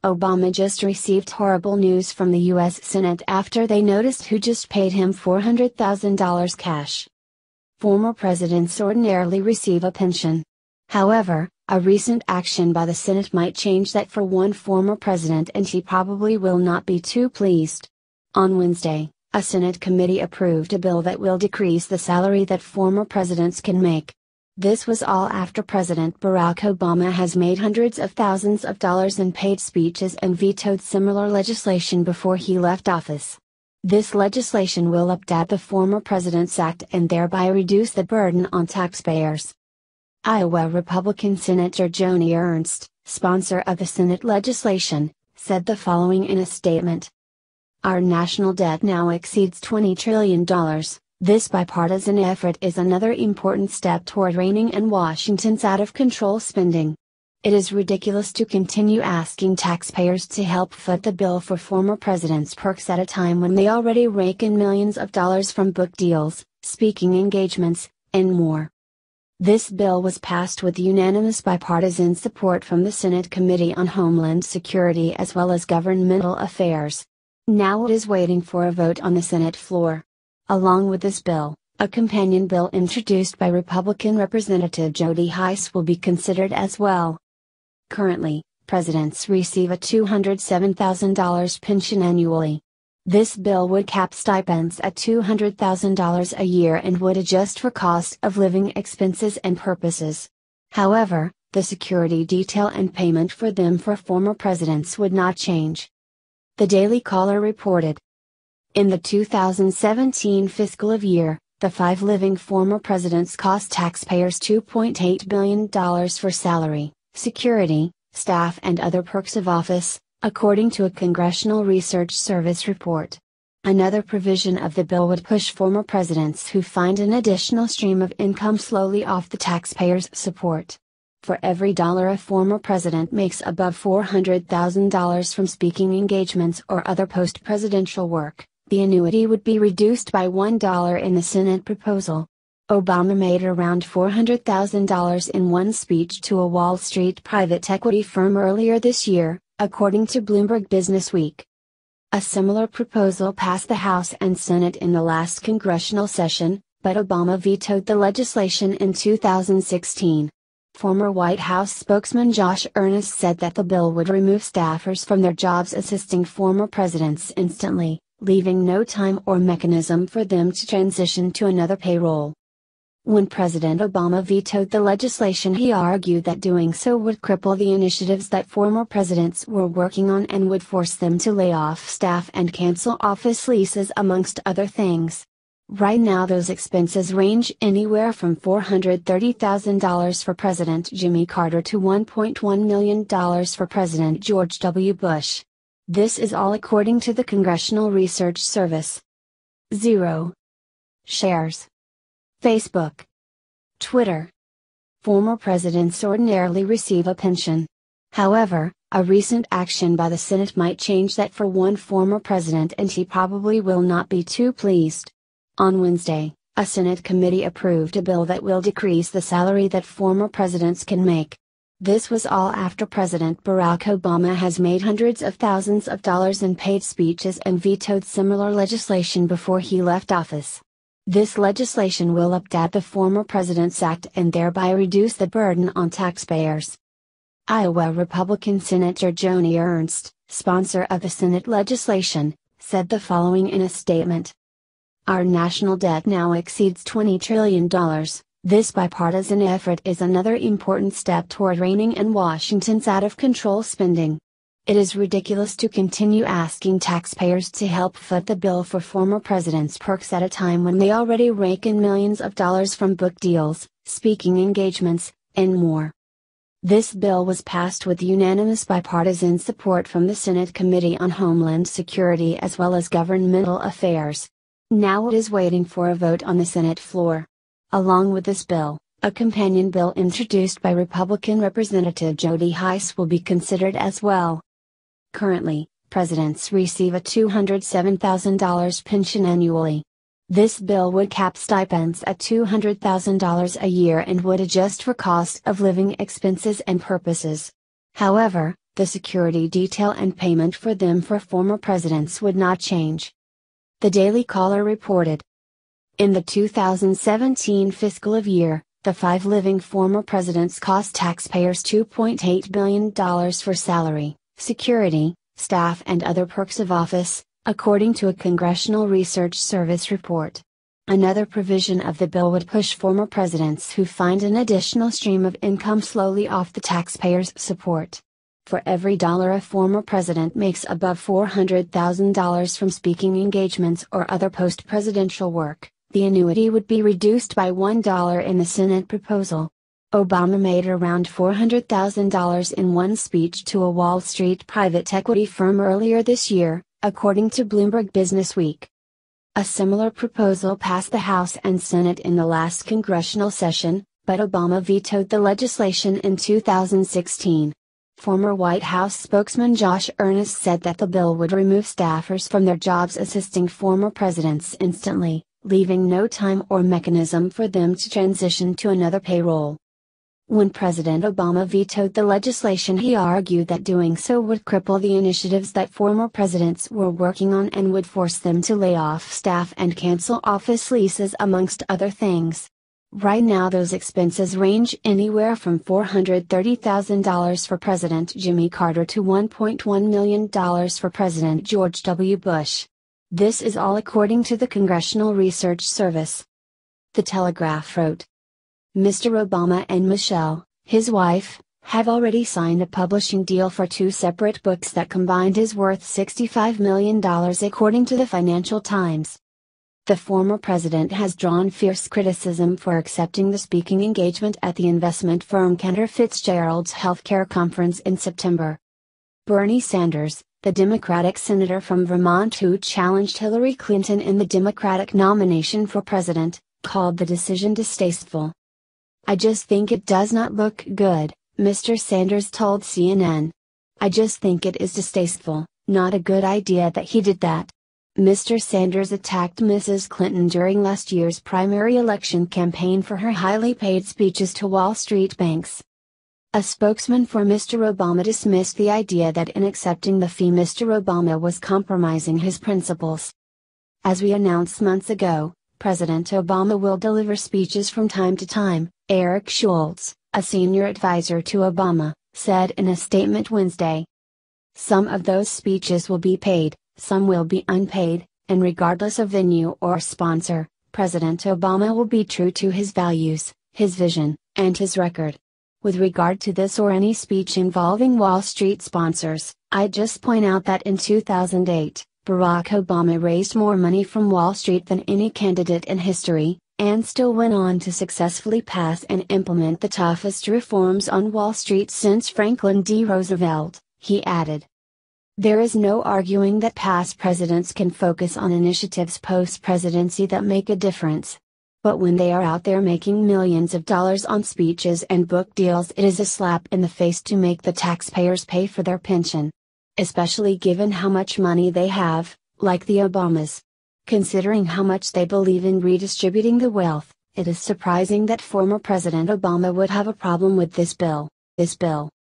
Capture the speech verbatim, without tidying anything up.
Obama just received horrible news from the U S Senate after they noticed who just paid him four hundred thousand dollars cash. Former presidents ordinarily receive a pension. However, a recent action by the Senate might change that for one former president, and he probably will not be too pleased. On Wednesday, a Senate committee approved a bill that will decrease the salary that former presidents can make. This was all after President Barack Obama has made hundreds of thousands of dollars in paid speeches and vetoed similar legislation before he left office. This legislation will update the Former President's Act and thereby reduce the burden on taxpayers. Iowa Republican Senator Joni Ernst, sponsor of the Senate legislation, said the following in a statement. Our national debt now exceeds twenty trillion dollars. This bipartisan effort is another important step toward reining in Washington's out-of-control spending. It is ridiculous to continue asking taxpayers to help foot the bill for former presidents' perks at a time when they already rake in millions of dollars from book deals, speaking engagements, and more. This bill was passed with unanimous bipartisan support from the Senate Committee on Homeland Security as well as Governmental Affairs. Now it is waiting for a vote on the Senate floor. Along with this bill, a companion bill introduced by Republican Representative Jody Hice will be considered as well. Currently, presidents receive a two hundred seven thousand dollars pension annually. This bill would cap stipends at two hundred thousand dollars a year and would adjust for cost of living expenses and purposes. However, the security detail and payment for them for former presidents would not change. The Daily Caller reported. In the two thousand seventeen fiscal year, the five living former presidents cost taxpayers two point eight billion dollars for salary, security, staff and other perks of office, according to a Congressional Research Service report. Another provision of the bill would push former presidents who find an additional stream of income slowly off the taxpayers' support. For every dollar a former president makes above four hundred thousand dollars from speaking engagements or other post-presidential work, the annuity would be reduced by one dollar in the Senate proposal. Obama made around four hundred thousand dollars in one speech to a Wall Street private equity firm earlier this year, according to Bloomberg Businessweek. A similar proposal passed the House and Senate in the last congressional session, but Obama vetoed the legislation in two thousand sixteen. Former White House spokesman Josh Earnest said that the bill would remove staffers from their jobs assisting former presidents instantly, leaving no time or mechanism for them to transition to another payroll. When President Obama vetoed the legislation, he argued that doing so would cripple the initiatives that former presidents were working on and would force them to lay off staff and cancel office leases, amongst other things. Right now those expenses range anywhere from four hundred thirty thousand dollars for President Jimmy Carter to one point one million dollars for President George W. Bush. This is all according to the Congressional Research Service. zero. Shares. Facebook. Twitter. Former presidents ordinarily receive a pension. However, a recent action by the Senate might change that for one former president, and he probably will not be too pleased. On Wednesday, a Senate committee approved a bill that will decrease the salary that former presidents can make. This was all after President Barack Obama has made hundreds of thousands of dollars in paid speeches and vetoed similar legislation before he left office. This legislation will update the Former President's Act and thereby reduce the burden on taxpayers. Iowa Republican Senator Joni Ernst, sponsor of the Senate legislation, said the following in a statement. Our national debt now exceeds twenty trillion dollars. This bipartisan effort is another important step toward reining in Washington's out-of-control spending. It is ridiculous to continue asking taxpayers to help foot the bill for former presidents' perks at a time when they already rake in millions of dollars from book deals, speaking engagements, and more. This bill was passed with unanimous bipartisan support from the Senate Committee on Homeland Security as well as Governmental Affairs. Now it is waiting for a vote on the Senate floor. Along with this bill, a companion bill introduced by Republican Representative Jody Hice will be considered as well. Currently, presidents receive a two hundred seven thousand dollars pension annually. This bill would cap stipends at two hundred thousand dollars a year and would adjust for cost of living expenses and purposes. However, the security detail and payment for them for former presidents would not change. The Daily Caller reported. In the two thousand seventeen fiscal year, the five living former presidents cost taxpayers two point eight billion dollars for salary, security, staff and other perks of office, according to a Congressional Research Service report. Another provision of the bill would push former presidents who find an additional stream of income slowly off the taxpayers' support. For every dollar a former president makes above four hundred thousand dollars from speaking engagements or other post-presidential work, the annuity would be reduced by one dollar in the Senate proposal. Obama made around four hundred thousand dollars in one speech to a Wall Street private equity firm earlier this year, according to Bloomberg Businessweek. A similar proposal passed the House and Senate in the last congressional session, but Obama vetoed the legislation in two thousand sixteen. Former White House spokesman Josh Earnest said that the bill would remove staffers from their jobs assisting former presidents instantly, leaving no time or mechanism for them to transition to another payroll. When President Obama vetoed the legislation, he argued that doing so would cripple the initiatives that former presidents were working on and would force them to lay off staff and cancel office leases, amongst other things. Right now those expenses range anywhere from four hundred thirty thousand dollars for President Jimmy Carter to one point one million dollars for President George W. Bush. This is all according to the Congressional Research Service. The Telegraph wrote. Mister Obama and Michelle, his wife, have already signed a publishing deal for two separate books that combined is worth sixty-five million dollars, according to the Financial Times. The former president has drawn fierce criticism for accepting the speaking engagement at the investment firm Cantor Fitzgerald's healthcare conference in September. Bernie Sanders, the Democratic senator from Vermont who challenged Hillary Clinton in the Democratic nomination for president, called the decision distasteful. "I just think it does not look good," Mister Sanders told C N N. "I just think it is distasteful, not a good idea that he did that." Mister Sanders attacked Missus Clinton during last year's primary election campaign for her highly paid speeches to Wall Street banks. A spokesman for Mister Obama dismissed the idea that in accepting the fee Mister Obama was compromising his principles. "As we announced months ago, President Obama will deliver speeches from time to time," Eric Schultz, a senior advisor to Obama, said in a statement Wednesday. "Some of those speeches will be paid, some will be unpaid, and regardless of venue or sponsor, President Obama will be true to his values, his vision, and his record. With regard to this or any speech involving Wall Street sponsors, I'd just point out that in two thousand eight, Barack Obama raised more money from Wall Street than any candidate in history, and still went on to successfully pass and implement the toughest reforms on Wall Street since Franklin D. Roosevelt," he added. "There is no arguing that past presidents can focus on initiatives post-presidency that make a difference. But when they are out there making millions of dollars on speeches and book deals, it is a slap in the face to make the taxpayers pay for their pension. Especially given how much money they have, like the Obamas. Considering how much they believe in redistributing the wealth, it is surprising that former President Obama would have a problem with this bill. This bill